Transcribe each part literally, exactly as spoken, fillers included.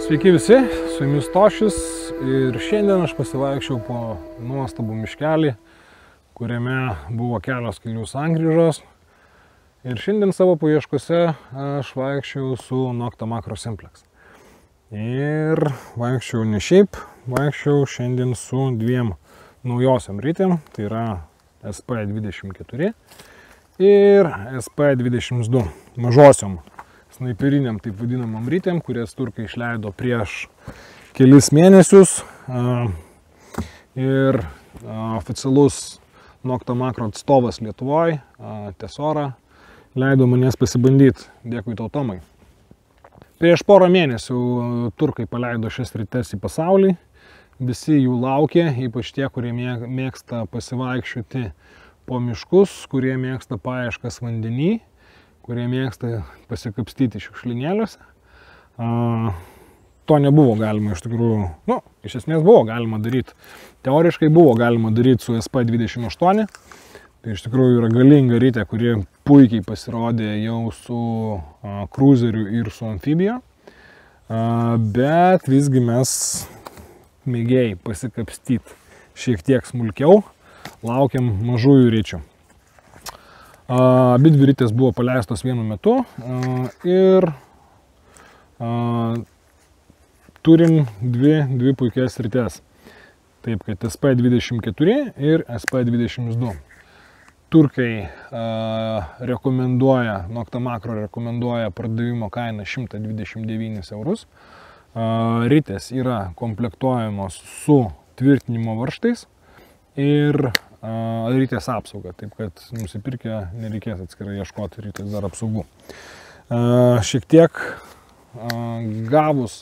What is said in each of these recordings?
Sveiki visi, su jumis Tošis ir šiandien aš pasivaikščiau po nuostabų miškelį, kuriame buvo kelios kelių sankryžos. Ir šiandien savo paieškose aš vaikščiau su Nokta Makro Simplex. Ir vaikščiau ne šiaip, vaikščiau šiandien su dviem naujosiam ritėm, tai yra S P dvidešimt keturi ir S P dvidešimt du, mažosiom snaiperiniam, taip vadinamam ritėm, kurias turkai išleido prieš kelis mėnesius. Ir oficialus Nokta Makro atstovas Lietuvoje, Tesora, leido manęs pasibandyti. Dėkui tau, Tomai. Prieš porą mėnesių turkai paleido šias rites į pasaulį. Visi jų laukė, ypač tie, kurie mėgsta pasivaikščioti po miškus, kurie mėgsta paieškas vandenį, kurie mėgsta pasikapstyti šiukšlinėliuose. To nebuvo galima iš tikrųjų, nu, iš esmės buvo galima daryti. Teoriškai buvo galima daryti su S P dvidešimt aštuoni. Tai iš tikrųjų yra galinga ritė, kuri puikiai pasirodė jau su kruzeriu ir su amfibija. Bet visgi mes mėgėjai pasikapstyti šiek tiek smulkiau, laukiam mažųjų ričių. Abi dvi ritės buvo paleistos vienu metu ir turim dvi, dvi puikias rites. Taip, kad S P dvidešimt keturi ir S P dvidešimt du. Turkai rekomenduoja, Nokta Makro rekomenduoja pardavimo kainą šimtą dvidešimt devynis eurus. Ritės yra komplektuojamos su tvirtinimo varžtais ir ritės apsauga, taip kad nusipirkę nereikės atskirai ieškoti ritės dar apsaugų. Šiek tiek gavus,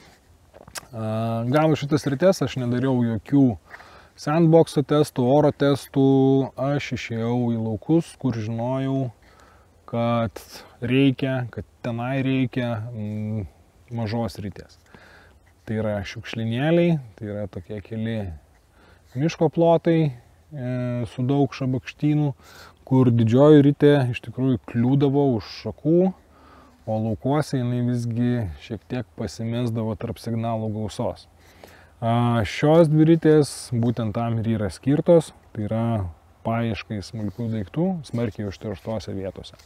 gavus šitas ritės aš nedariau jokių sandboxo testų, oro testų, aš išėjau į laukus, kur žinojau, kad reikia, kad tenai reikia mažos ritės. Tai yra šiukšlinėliai, tai yra tokie keli miško plotai su daug šabakštynų, kur didžioji ritė iš tikrųjų kliūdavo už šakų, o laukuose jinai visgi šiek tiek pasimesdavo tarp signalų gausos. Šios dvi ritės būtent tam ir yra skirtos, tai yra paieškai smulkių daiktų smarkiai užterštose vietose.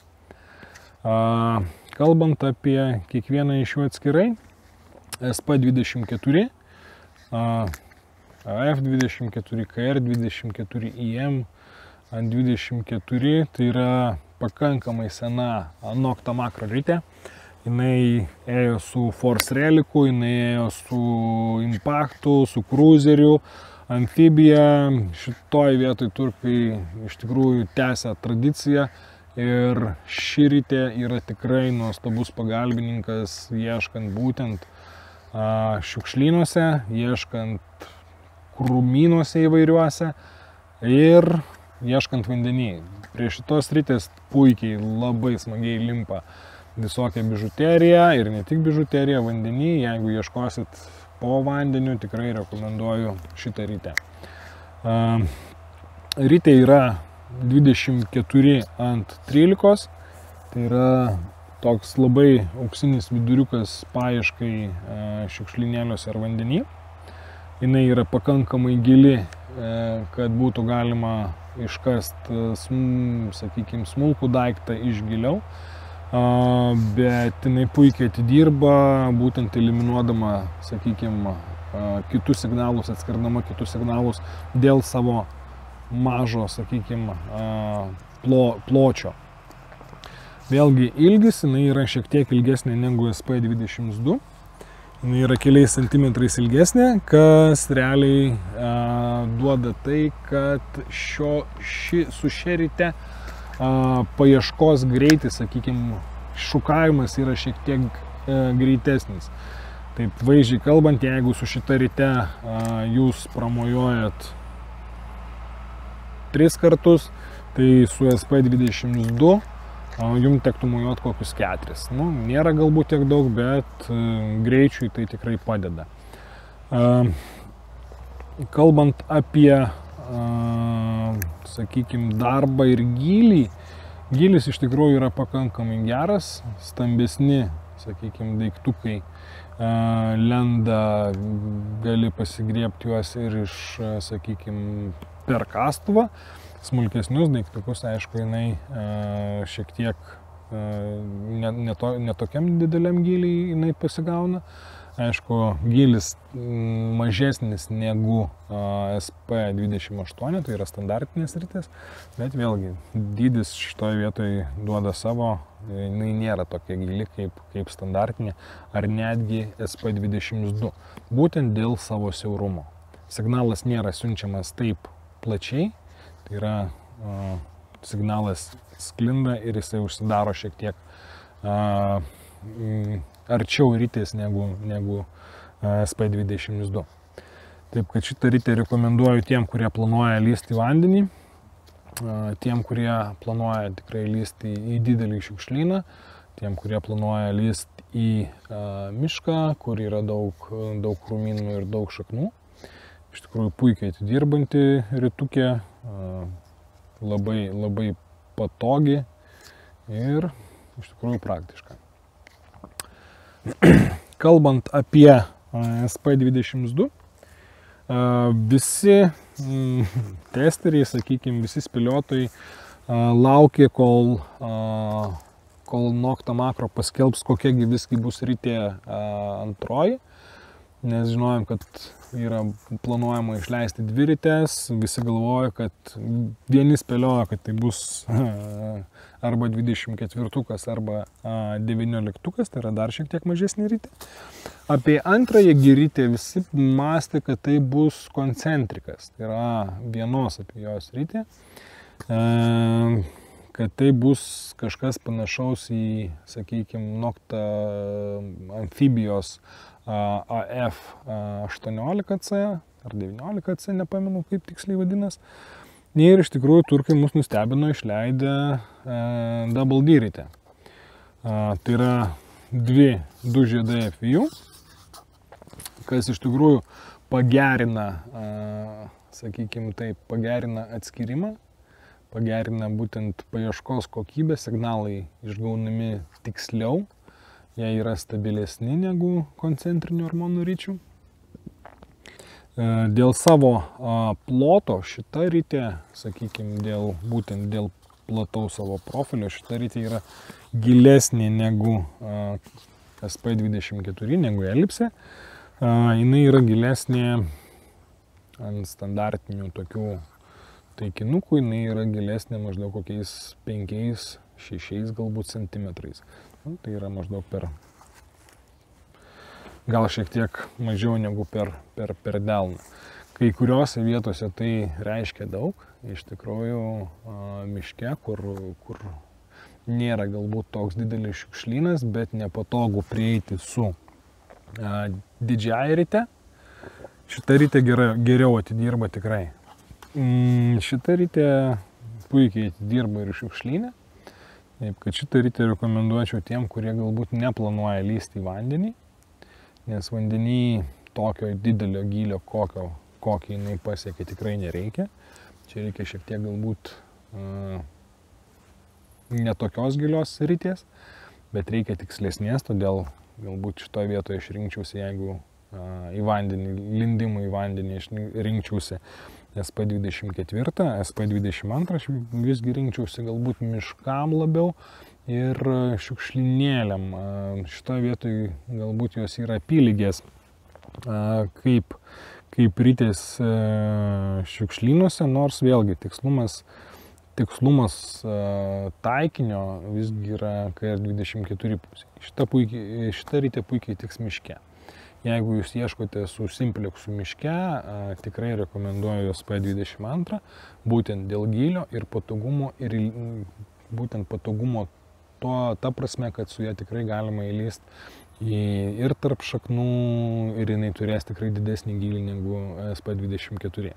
Kalbant apie kiekvieną iš jų atskirai, S P dvidešimt keturi, F dvidešimt keturi, K R dvidešimt keturi, I M dvidešimt keturi, tai yra pakankamai sena Nokta Makro ritė. Jinai ėjo su Force Relicu, jinai ėjo su Impactu, su Cruiseriu, amfibija. Šitoj vietoj turkai iš tikrųjų tęsia tradiciją ir ši ritė yra tikrai nuostabus pagalbininkas ieškant būtent šiukšlynuose, ieškant krūmynuose įvairiuose ir ieškant vandenį. Prie šitos ritės puikiai labai smagiai limpa visokia bižuterija ir ne tik bižuterija, vandenį. Jeigu ieškosit po vandeniu, tikrai rekomenduoju šitą ritę. Ritė yra dvidešimt keturi ant trylikos, tai yra toks labai auksinis viduriukas paieškai šiukšlinėliuose ar vandenį. Jinai yra pakankamai gili, kad būtų galima iškast, sakykime, smulkų daiktą iš giliau, bet jinai puikiai atidirba, būtent eliminuodama, sakykime, kitus signalus, atskirdama kitus signalus dėl savo mažo, sakykime, pločio. Vėlgi ilgis, jinai yra šiek tiek ilgesnė negu S P dvidešimt du. Jinai yra keliais centimetrais ilgesnė, kas realiai a, duoda tai, kad šio, ši, su šia rite a, paieškos greitis, sakykime, šukavimas yra šiek tiek a, greitesnis. Taip, vaizdžiai kalbant, jeigu su šita rite a, jūs pramojuojat tris kartus, tai su S P dvidešimt du jums tektų mojuoti kokius keturis. Nu, nėra galbūt tiek daug, bet greičiui tai tikrai padeda. Kalbant apie, sakykime, darbą ir gylį, Gylis iš tikrųjų yra pakankamai geras, stambesni, sakykime, daiktukai lenda, gali pasigriebti juos ir iš, sakykime, per kastuvą. Smulkesnius daiktukus, aišku, jinai šiek tiek ne, ne, to, ne tokiam dideliam gyliai jinai pasigauna. Aišku, gylis mažesnis negu S P dvidešimt aštuoni, tai yra standartinės ritės, bet vėlgi dydis šitoje vietoje duoda savo, jinai nėra tokia gili kaip, kaip standartinė ar netgi S P dvidešimt du, būtent dėl savo siaurumo. Signalas nėra siunčiamas taip plačiai, tai yra uh, signalas sklinda ir jisai užsidaro šiek tiek uh, mm, arčiau ritės negu, negu S P dvidešimt du. Taip kad šitą ritę rekomenduoju tiem, kurie planuoja lysti į vandenį, tiem, kurie planuoja tikrai lysti į didelį šiukšlyną, tiem, kurie planuoja lysti į a, mišką, kur yra daug, daug krūmynų ir daug šaknų. Iš tikrųjų puikiai atidirbanti ritukė, a, labai, labai patogi ir iš tikrųjų praktiška. Kalbant apie S P dvidešimt du, visi testeriai, sakykime, visi spėliotojai laukė, kol, kol Nokta Makro paskelbs, kokiagi visgi bus ritė antroji, nes žinojom, kad yra planuojama išleisti dvi ritės, visi galvoja, kad vieni spėlioja, kad tai bus arba dvidešimt ketvirtukas, arba devynioliktukas, tai yra dar šiek tiek mažesnė ritė. Apie antrąją ritę visi mąstė, kad tai bus koncentrikas, tai yra vienos apie jos ritė, kad tai bus kažkas panašaus į, sakykime, Nokta amfibijos A F aštuoniolika C ar devyniolika C, nepamenu kaip tiksliai vadinas. Ir iš tikrųjų turkai mus nustebino išleidę e, Double D ritę. Tai yra dvi, du žiedai F I U, kas iš tikrųjų pagerina, a, sakykime taip, pagerina atskyrimą, pagerina būtent paieškos kokybę, signalai išgaunami tiksliau. Jie yra stabilesni negu koncentrinių hormonų ričių. Dėl savo ploto šita ritė, sakykime, dėl, būtent dėl plataus savo profilio, šita ritė yra gilesnė negu S P dvidešimt keturi, negu elipsė. Jinai yra gilesnė ant standartinių tokių taikinukų, jinai yra gilesnė maždaug kokiais penkiais šešiais galbūt centimetrais. Tai yra maždaug per, gal šiek tiek mažiau negu per, per, per delną. Kai kuriuose vietose tai reiškia daug, iš tikrųjų miške, kur, kur nėra galbūt toks didelis šiukšlynas, bet nepatogu prieiti su a, didžiąja rite. Šita ritė gera, geriau atidirba tikrai. Mm, šita ritė puikiai atidirba ir šiukšlynę. Taip, kad šitą ritę rekomenduočiau tiem, kurie galbūt neplanuoja lysti į vandenį, nes vandenį tokio didelio gylio, kokio, kokį jinai pasiekia, tikrai nereikia. Čia reikia šiek tiek galbūt uh, netokios gilios ritės, bet reikia tikslesnės, todėl galbūt šitoje vietoje aš rinkčiausi, jeigu uh, į vandenį, lindimą į vandenį aš rinkčiausi S P dvidešimt keturi, S P dvidešimt du aš visgi rinkčiausi galbūt miškam labiau ir šiukšlinėliam. Šitoje vietoje galbūt jos yra apylygės kaip, kaip ritės šiukšlynuose, nors vėlgi tikslumas, tikslumas taikinio visgi yra K R dvidešimt keturi pusė. Šita, puikiai, šita ritė puikiai tiks miške. Jeigu jūs ieškote su simpleksu miške, a, tikrai rekomenduoju S P dvidešimt du, būtent dėl gylio ir patogumo, ir būtent patogumo to, ta prasme, kad su ja tikrai galima įlysti į, ir tarp šaknų, ir jinai turės tikrai didesnį gylį negu S P dvidešimt keturi.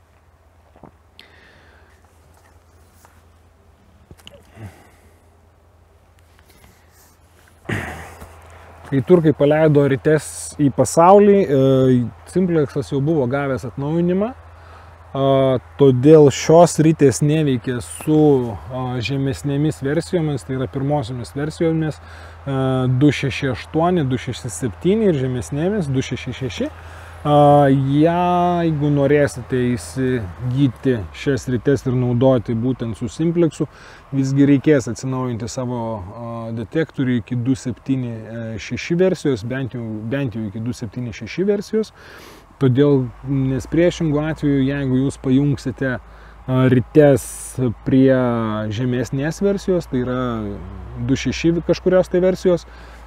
Kai turkai paleido rites į pasaulį, Simpleksas jau buvo gavęs atnaujinimą todėl šios ritės neveikia su žemesnėmis versijomis, tai yra pirmosiomis versijomis du šeši aštuoni, du šeši septyni ir žemesnėmis du šeši šeši. Jeigu norėsite įsigyti šias rites ir naudoti būtent su simpleksu, visgi reikės atsinaujinti savo detektorių iki du septyni šeši versijos, bent jau, bent jau iki du septyni šeši versijos. Todėl, nes priešingų atveju, jeigu jūs pajungsite rites prie žemesnės versijos, tai yra du šeši kažkurios tai versijos,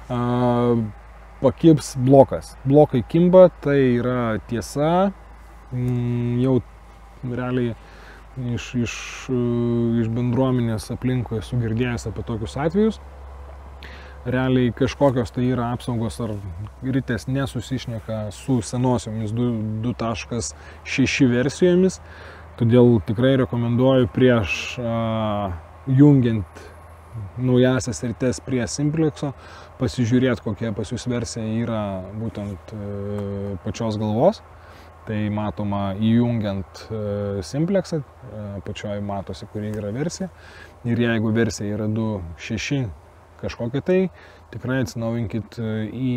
pakibs blokas. Blokai kimba, tai yra tiesa, jau realiai iš, iš, iš bendruomenės aplinkui esu girdėjęs apie tokius atvejus. Realiai kažkokios tai yra apsaugos ar ritės nesusišneka su senosiomis du taškas šeši versijomis, todėl tikrai rekomenduoju prieš a, jungiant naujasias rites prie simplekso pasižiūrėti, kokia pas jūs versija yra būtent e, pačios galvos. Tai matoma įjungiant e, simpleksą, e, pačioj matosi, kuri yra versija. Ir jeigu versija yra du šeši kažkokia tai, tikrai atsinaujinkit į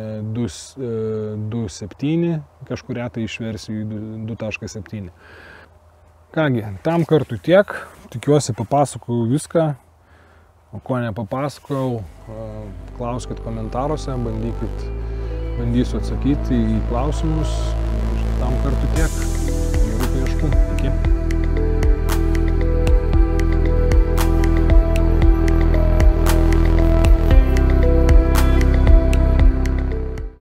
du septyni kažkurią tai iš versijų du taškas septyni. Kągi, tam kartui tiek. Tikiuosi papasakojau viską. O ko nepapasakojau, klauskit komentaruose, bandykit, bandysiu atsakyti į klausimus. Tam kartui tiek. Gerų paieškų. Iki.